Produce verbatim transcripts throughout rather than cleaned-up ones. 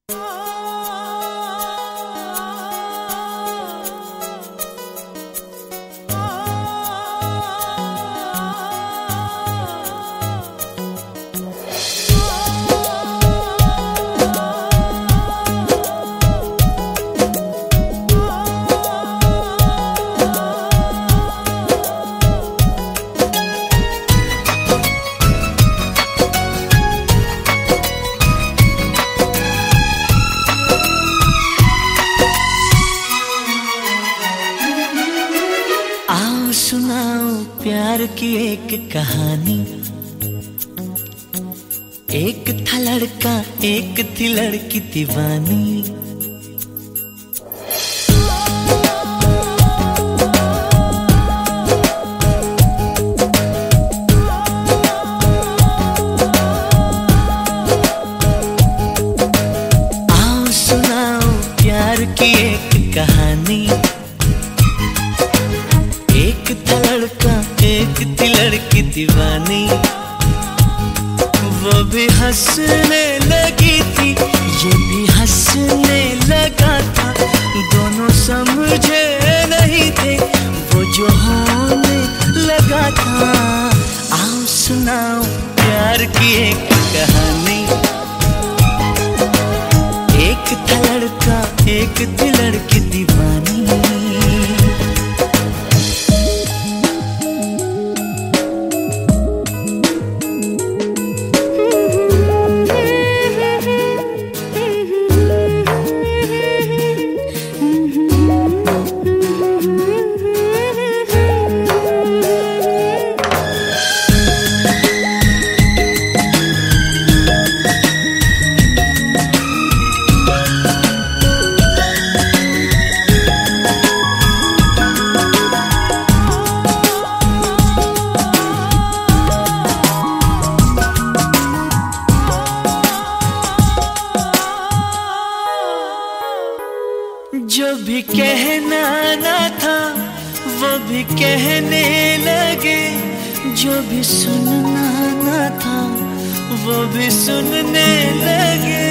प्यार की एक कहानी। एक था लड़का, एक थी लड़की दीवानी। आओ सुनाओ प्यार की एक कहानी। एक था लड़का, एक थी लड़की दीवानी। वो भी हंसने लगी थी, ये भी हंसने लगा था। दोनों समझे नहीं थे, वो जो होने लगा था। आओ सुनाओ प्यार की एक कहानी। एक था लड़का, एक थी लड़की दीवानी। जो भी कहना ना था वो भी कहने लगे। जो भी सुनना ना था वो भी सुनने लगे।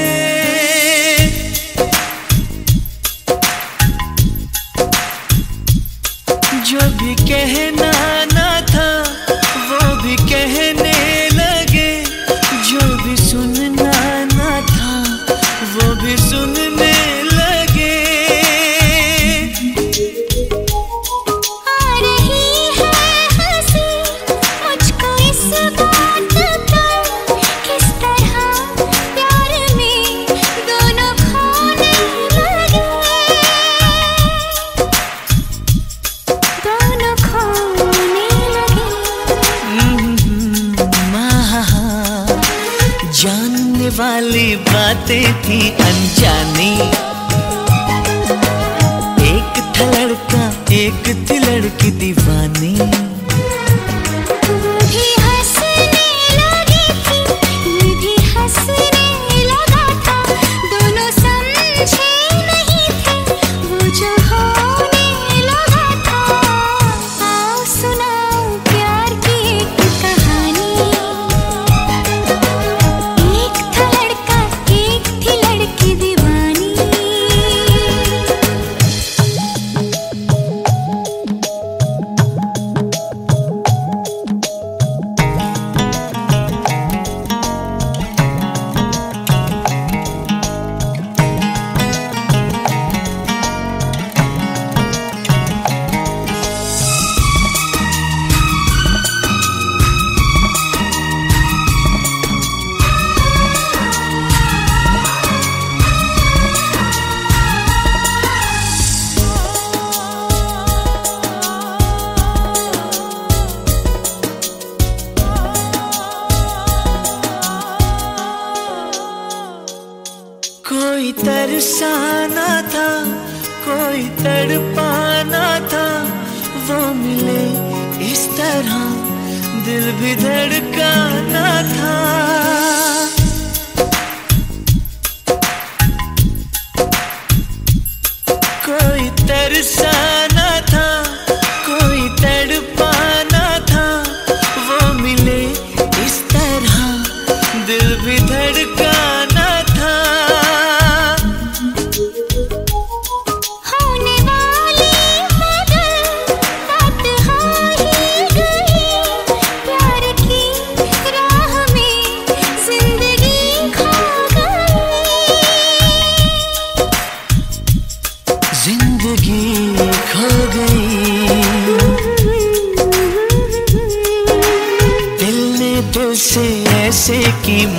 जो भी कहना ना था वो भी कहने लगे। जो भी सुनना ना था वो भी सुनने लगे। जानने वाली बातें थी अनजानी। एक था लड़का, एक थी लड़की दीवानी। कोई तरसाना था, कोई तड़पाना था। वो मिले इस तरह दिल भी धड़काना था। कोई तरसाना था, कोई तड़पाना था। वो मिले इस तरह दिल भी धड़काना था। की